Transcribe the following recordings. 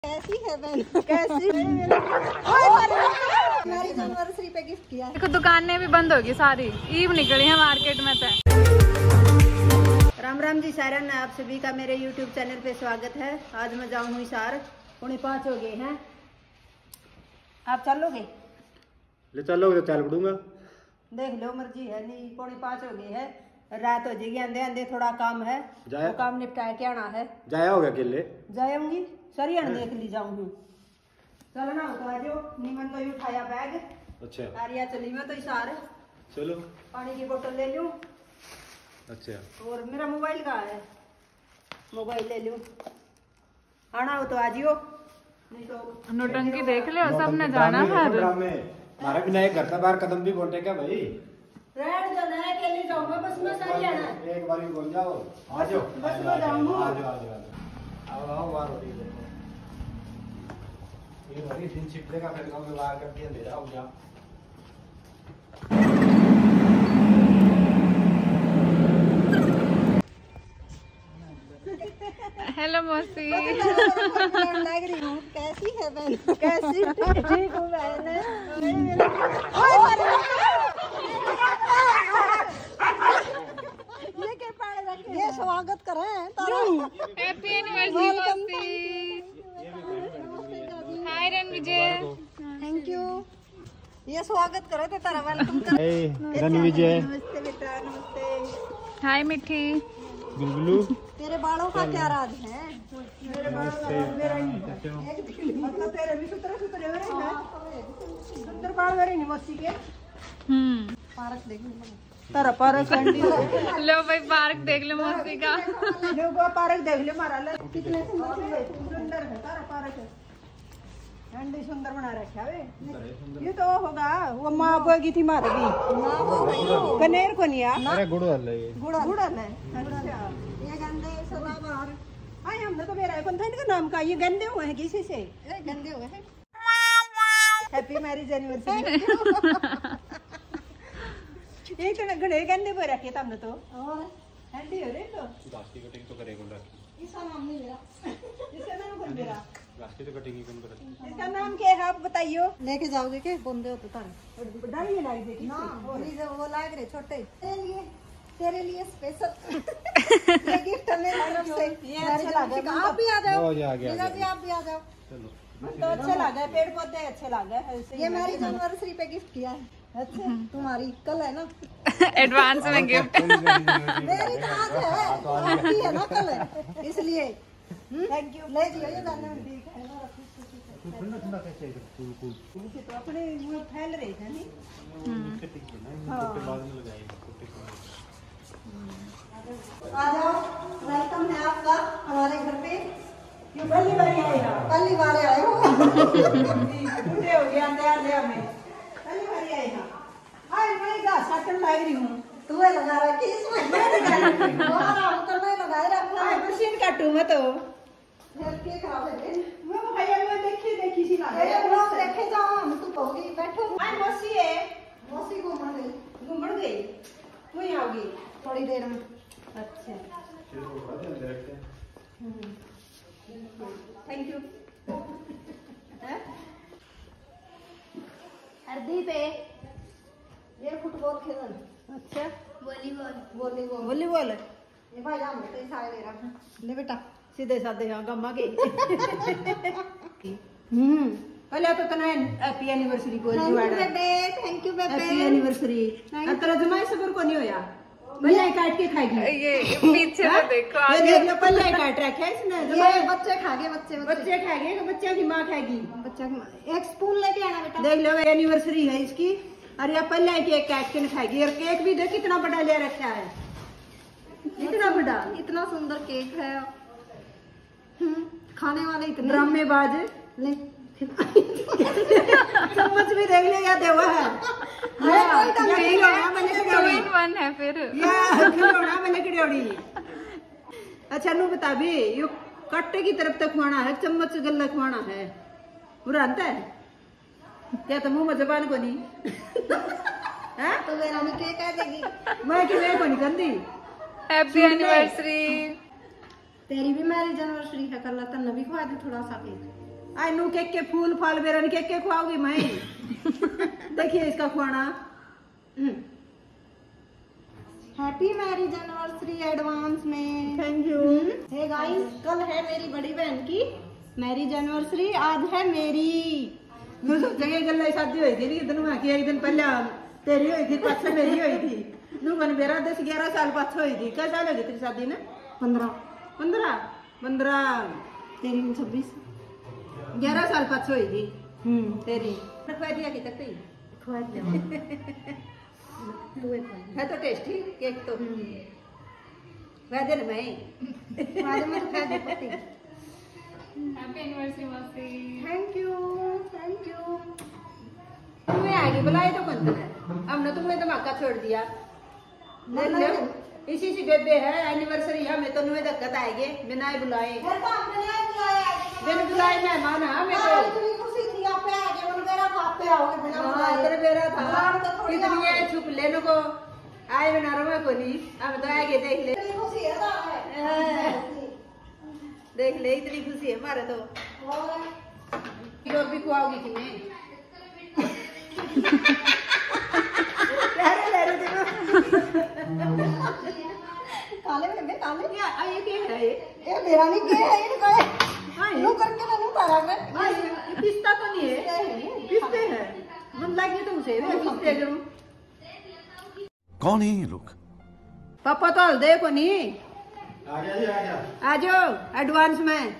कैसी है बहन? कैसी? मेरी एनिवर्सरी पे गिफ्ट किया है। देखो दुकानें भी बंद होगी सारी, ईव निकली है मार्केट में से। राम राम जी सारन, आप सभी का मेरे YouTube चैनल पे स्वागत है। आज मैं जाऊँ हिसार, 4:45 हो गए हैं। आप चलोगे? ले चलोगे तो चल पड़ूंगा। देख लो मर्जी है, नहीं 4:45 हो गए है, रात हो जाएगी। आंधे आंधे थोड़ा काम है, वो काम निपटा के आना है। जाया होगा अकेले? जाऊंगी सरियन देख ली जाऊंगी। चलो ना तो आज निमन तो ही उठाया बैग। अच्छा आरिया चली मैं तो हिसार। चलो पानी की बोतल ले लूं। अच्छा और मेरा मोबाइल कहाँ है? मोबाइल ले लूं। आना हो तो आ जियो, नहीं तो नोटंकी देख लो, सबने जाना है। हमारा भी नए घर का बाहर कदम भी बोलते क्या भाई? रेड जो नया के लिए जाऊंगा बस में सारी आना। एक बार भी बोल जाओ। आ जाओ बस में जाऊंगा। आ जाओ आओ आओ बाहर हो रही है। ये बड़ी दिन छिपले का फिर गांव में बाहर करके ले जाओ जा। हेलो मौसी। लग रही हूँ। कैसी है बहन? कैसी? ठीक हूँ बहन। ये क्या पाले रखे? ये स्वागत करें तारा। हैप्पी एनिवर्सरी मौसी। हाय रणविजय। Thank you. ये स्वागत करे थे तारा, वेलकम कर। रणविजय। नमस्ते बेटा, नमस्ते। हाय मिठी। गुलगुलू। तेरे बालों का क्या राज है? मेरे बालों का राज मेरा ही है। मतलब तेरे भी सुतरे सुतरे हो रहे हैं। सुंदर बाल मेरे नहीं मौसी के। पार्क देख तारा, पार्क लो भाई पार्क देख लो मौसी का। लोगो पार्क देख ले मारा ले। कितने सुंदर है तारा पार्क। ठंडी सुंदर बना रखा है। ये तो होगा वो माँ बोगी थी मार भी कनेर को नहीं। अरे गुड़ डाल है। गुड़ है। अच्छा ये गंदे सदा बाहर आए। हमने तो मेरा कौन था इनका नाम का? ये गंदे हुए हैं किसी से? गंदे हुए हैं। Happy marriage anniversary. एक तो घड़े गंदे पे रखे हमने तो। और हैंडी हो रहे तो गाछ की कटिंग तो करेगा। इसका नाम नहीं मेरा। इसका नाम कौन मेरा? गाछ की तो कटिंग ही कौन करे? इसका नाम क्या है आप बताइयो? लेके जाओगे के बंदे हो तो तारे डाली लाई दे ना। वो लाग रहे छोटे तेरे लिए स्पेशल ये गिफ्ट हमें तरफ से। ये अच्छा लगा। आप भी आ जाओ लीला जी, आप भी आ जाओ। चलो तो अच्छे लगे, पेड़ पौधे अच्छे लगे। ये मेरी एनिवर्सरी पे गिफ्ट किया है। अच्छा तुम्हारी कल है ना? एडवांस में गिफ्ट। मेरी तो आज है, आपकी है ना कल है, इसलिए थैंक यू। ले जियो ये दाने में ठीक है ना। ठंडा कैसे है? कूल तो अपने वो फैल रहे थे नहीं। तो बाद में लगाएंगे। आ जाओ, वेलकम है आपका हमारे घर पे। ये पहली बार आए हो? पहली बार आए हो। पूरे हो गया अंदर में। पहली बार आए हो? हाय मैं घास काटने लग रही हूँ। तू है लगा रहा कि इसमें मैं लगा रही हूँ। और तो मैं लगा रहा हूँ। मशीन काटूं मैं तो। फिर के खराब है। मैं भैया मैं देखी सी लगा। ये लोग देखे जाओ, हम तो कहोगी बैठो। हाय मौसी है। मौसी घूमने गई। तू ही आओगी थोड़ी देर में। अच्छा थैंक यू। हरदीप है ये फुटबॉल खेलन। अच्छा वॉलीबॉल ये भाई हम तो इस आए मेरा ले बेटा सीधे साधे। हाँ गम्मा के पहले तो तना हैप्पी एनिवर्सरी बोल दी वाड़ा। थैंक यू बेबे। Happy anniversary. तेरा जमाई सबर को नहीं होया? पहले काट के खाएगी। ये पीछे तो देखो, ये देख लो पहले काट रखा है इसने। ये बच्चे खाएंगे, बच्चे खाएंगे तो बच्चे की माँ खाएगी। बच्चा की माँ। एक स्पून लेके आना बेटा। देख लो एनिवर्सरी है इसकी। अरे ये पहले केक काट के खाएगी। और केक भी देख कितना बड़ा ले रखा है। इतना बड़ा, इतना सुंदर केक है। खाने वाले इतने ड्रामेबाज नहीं। चम्मच भी देख ले या देवा है। वन है फिर। अच्छा नू बता भी यो कट्टे की तरफ तक खुआना है, चम्मच गल्ला खुआना है। बुरा अंत है क्या? तो मुंह में जबान को नहीं है तो मेरा में केक आ देगी। मैं कि को नहीं गंदी। Happy anniversary. तेरी भी मैरिज एनिवर्सरी है, कल तन्ने भी खुआ दी थोड़ा सा केक। आनू केक के फूल फल बेरन केक के खुआऊंगी मैं। देखिए इसका खुआना। हैप्पी मैरिज एनिवर्सरी एडवांस में। Thank you. हे गाइस, कल है मेरी बड़ी बहन की मैरिज एनिवर्सरी, आज है मेरी। जगह गल शादी हुई थी एक दिन की, एक दिन पहले तेरी हुई थी, पाछे मेरी हुई थी। नू बन मेरा 10-11 साल पाछे हुई थी। क्या साल हो गई तेरी शादी ने? 15 तेरी 26। 11 साल पाछे हुई थी तेरी। खवा दिया कि तक ही खुआ है तो टेस्टी केक तो। वैसे ना मैं हैप्पी एनिवर्सरी मौसी। Thank you. तुम्हें आगे बुलाए तो कौन है? हमने तुम्हें धमाका छोड़ दिया। देख लो, इसी से बेबे है एनिवर्सरी है, मैं तो तुम्हें दिक्कत आएगी बिना ही बुलाए। बिन बुलाए मेहमान है मैं तो। तेरे बेरा था कितनी है छुप लेने को आए बिना रमा को नहीं। अब तो आएंगे देख ले। देख ले इतनी खुशी है हमारे तो। भी खुआओगी कि मैं? काले में काले ये क्या है? ये मेरा नहीं के है इनको नो करके ना नो तारा में ये पिस्ता तो नहीं है, पिस्ते है। मन लगी तुमसे मैं पिस्ते करूं। कौन है ये लोग? पापा तो हल दे को नहीं। आ गया जी, आ गया। आ जाओ एडवांस में।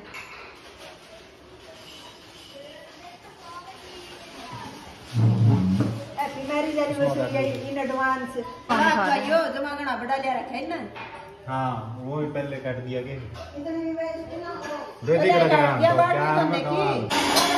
Happy marriage anniversary in advance. आपका यो जमागना बड़ा लिया रखा है ना। हाँ वो भी पहले काट दिया के इतनी बेइज्जती ना करो। दे दी लग रहा ये तो बात क्या नहीं करने मैं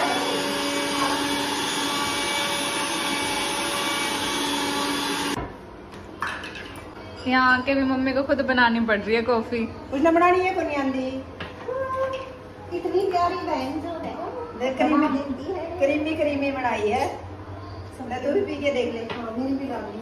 की। यहाँ के भी मम्मी को खुद बनानी पड़ रही है कॉफी। उसने बनानी है को नहीं आंदी। इतनी प्यारी बहन जो है देख देती है। क्रीमी बनाई है। तू भी पी के देख ले। हाँ, मेरी भी डाली।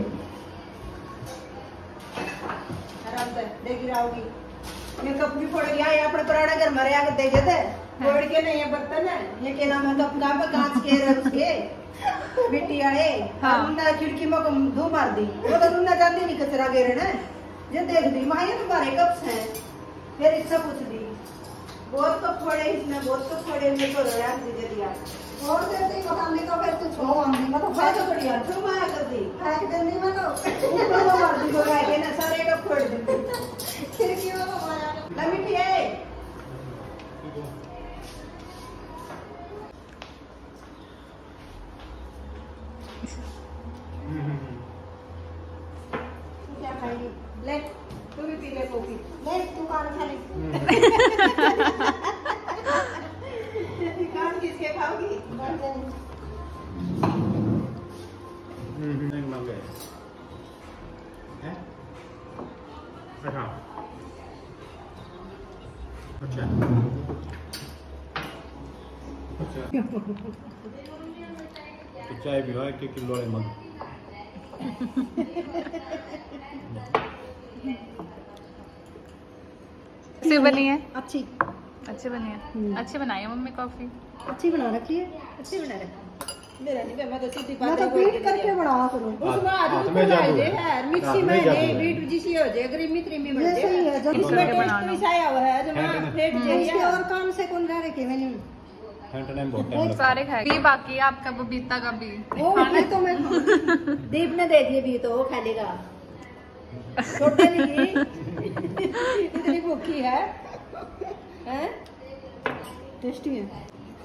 आराम से देख रहोगी। ये कप भी फोड़ गया। ये अपने पुराने घर में रहा करते थे फोड़ के नहीं, ये बर्तन है। ये क्या नाम है कप का? कांच के उसके मिट्टी वाले। हाँ। उन्होंने खिड़की में धो मार दी। वो तो उन्होंने जानती नहीं कचरा गिरे ना। ये देख दी माँ, ये तुम्हारे कप्स हैं। फिर इससे पूछ दी बहुत कप फोड़े इसने, बहुत कप फोड़े मेरे को रोया दे दिया। और देती बताने का फिर तू छो आंधी मैं तो बहुत बढ़िया छो माया कर दी। फेंक देनी मैं तो ऊपर वो मार दी, वो बैठे ना सारे कप फोड़ दी। खिड़की में तो माया ला मिट्टी है। क्या खाएगी? ले तू भी पी ले कॉफी। ले तू कान खा ले। कान किसके खाओगी? नहीं मांगे हैं? अच्छा तो चाय भी 1 किलो है मग। अच्छी बनी है। अच्छी अच्छी बनाई है मम्मी कॉफी। अच्छी बना रखी है। अच्छी बना रखी। मेरा नहीं मैं तो सीधी मैं बात तो बीट करके बनाया करूँ। उसमें आदमी हाथ को में डाल जादू दे है। यार मिक्सी हाथ में में जादू नहीं है। बीट जिसी हो जाए क्रीमी बन ये सही है, जब इसमें इसको टेस्ट बनाना। भी आया हुआ है जो है फेट ना? जाइए इसके और काम से कौन रह रखे मैंने घंटे टाइम बहुत टाइम लगता सारे खाए बाकी है आपका बबीता का भी। वो भी तो मैं दीप ने दे दिए भी तो वो खा लेगा। छोटे नहीं इतनी भूखी है हैं? टेस्टी है।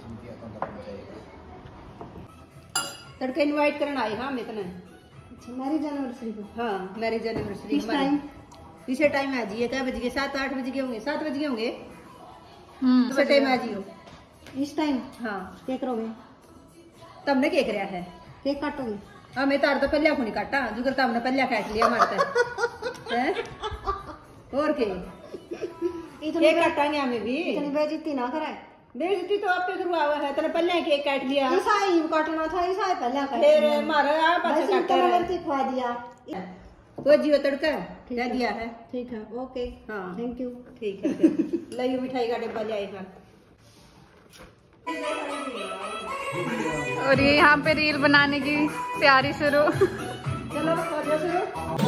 तड़के इनवाइट करना आई हाँ इतना। अच्छा मैरिज एनिवर्सरी को हाँ मैरिज एनिवर्सरी किस टाइम? इसे टाइम आ जाइए। क्या बज गए? 7-8 बज गए होंगे। 7 बज गए होंगे। हम्म। इसे टाइम आ जियो। इस टाइम हाँ क्या करोगे? तबने क्या कराया है? केक काटोगे? हाँ मैं तार तो पल्लिया को नहीं काटा जुगर तो हमने पल्लिया काट लिया मारते हैं और के इतनी केक काटांगे हमें भी। इतनी बेइज्जती ना कराए। बेइज्जती तो आप पे करवा हुआ है। तेने पल्लिया केक काट लिया। ईसाई काटना था, ईसाई पहले काट फिर दिया। मारा आप बस ऐसे इतना काटा है। गलती खुआ दिया। वो जियो तड़का ठीक क्या है। दिया है? ठीक है ओके हाँ थैंक यू। ठीक है फिर। लाइयो मिठाई का डिब्बा ले आई। और ये यहाँ पे रील बनाने की तैयारी शुरू। चलो हो जाओ शुरू।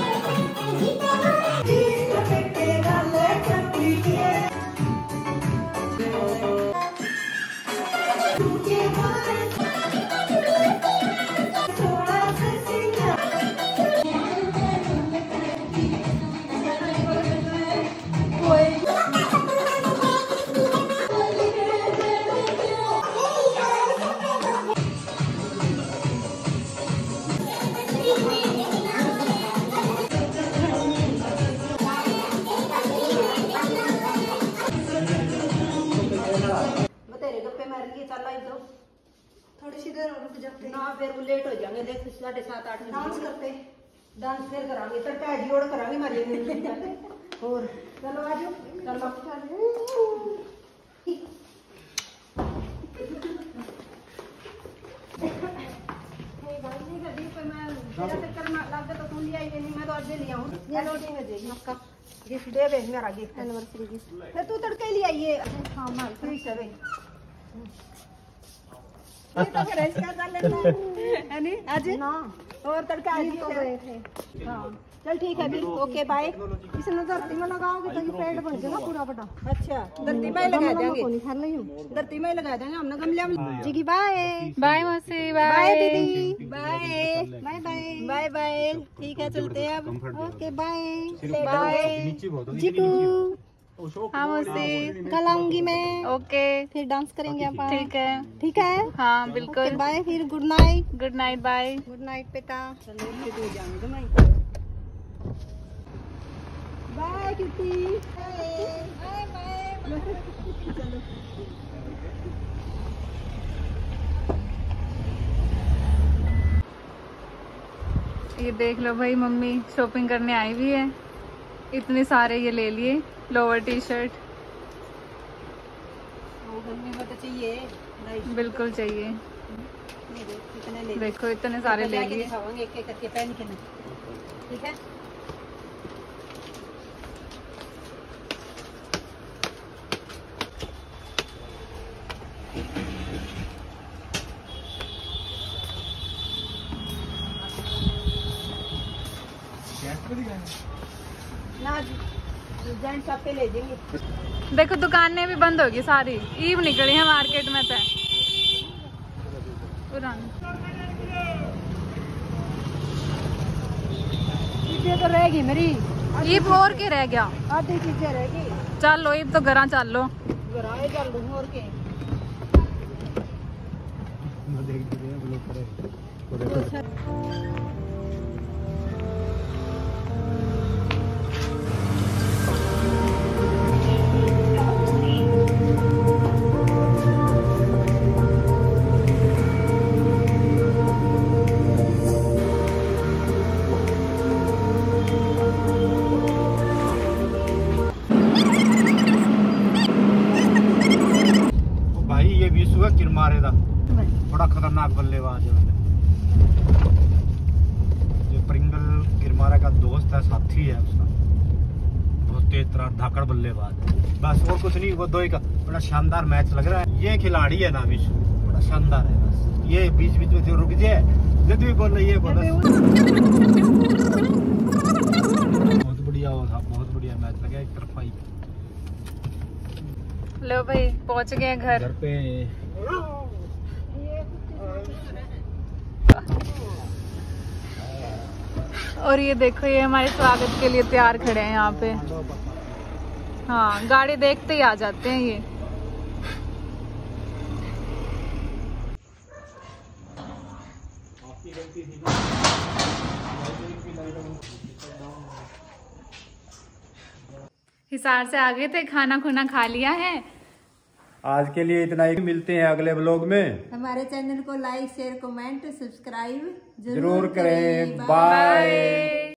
थोड़ी सी देर और रुक जाते ना, फिर वो लेट हो जाएंगे। देख 7:30-8 डांस करते, डांस फिर करांगे, तड़का जोड़ करांगे हमारे और चलो आ जाओ। मैं तो आज लिया हूँ गिफ्ट दे बे, मेरा गिफ्ट एनिवर्सरी गिफ्ट। फिर तू तड़के ले आइए। हाँ माल ठीक है बे। ये तो फिर इसका डाल लेना है नहीं आज ना, और तड़का आज तो गए थे। हाँ चल ठीक है फिर, ओके बाय। इसने धरती में लगाओगे तो ये पेड़ बन जाएगा पूरा बड़ा। अच्छा धरती में लगा देंगे, धरती में लगा देंगे हमने गमले में जी की। बाय बाय मौसी, बाय दीदी, bye bye bye bye bye. ठीक है चलते हैं अब, ओके बाय बाय जीतू। हाँ मौसी, कल आऊंगी मैं, ओके फिर डांस करेंगे अपन। ठीक है, ठीक है हाँ बिल्कुल। बाय फिर, good night. Good night, bye. Good night बेटा। चलो बाय किटी, बाय बाय। चलो ये देख लो भाई, मम्मी शॉपिंग करने आई हुई है। इतने सारे ये ले लिए, लोअर टी शर्ट। गर्मी में तो चाहिए, बिल्कुल चाहिए। देखो इतने सारे ले लिए। एक एक करके पहन के ना, ठीक है। ना जेंट्स आप पे ले जाएंगे। देखो दुकानें भी बंद होगी सारी, ईव निकली है मार्केट में तो पुरानी। चीजें तो रहेगी मेरी, ईव और के रह गया, आधी चीजें रहेगी। चल लो ईव तो घरा चल लो। घराए चल दूँ और के। किरमारे दा बड़ा खतरनाक बल्लेबाज है। ये प्रिंगल किरमारा का दोस्त है, साथी है उसका, बहुत तेज तरह धाकड़ बल्लेबाज है। बस और कुछ नहीं, वो दो का बड़ा शानदार मैच लग रहा है। ये खिलाड़ी है ना विश्व, बड़ा शानदार है। बस ये बीच बीच में रुक जाए, जब भी बोल रही है बहुत बढ़िया हो था, बहुत बढ़िया मैच लगा, एक तरफा ही। लो भाई पहुंच गए घर पे। और ये देखो, ये हमारे स्वागत के लिए तैयार खड़े हैं यहाँ पे। हाँ गाड़ी देखते ही आ जाते हैं ये। हिसार से आ गए थे, खाना खुना खा लिया है। आज के लिए इतना ही, मिलते हैं अगले ब्लॉग में। हमारे चैनल को लाइक शेयर कमेंट सब्सक्राइब जरूर करें। बाय।